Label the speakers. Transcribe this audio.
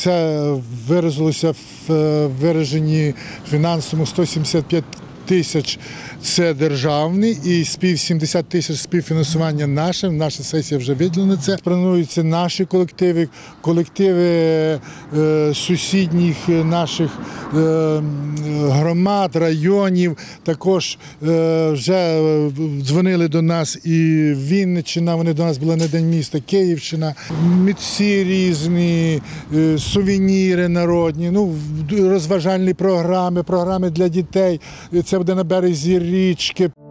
Speaker 1: Це виразилося в вираженні фінансовому 175 тисяч – це державний, і 70 тисяч співфінансування наше. Наша сесія вже виділена це. Плануються наші колективи, колективи сусідніх наших громад, районів. Також вже дзвонили до нас і Вінниччина, вони до нас були на День міста, Київщина. Митці різні, сувеніри народні, розважальні програми, програми для дітей. Це буде на березі річки.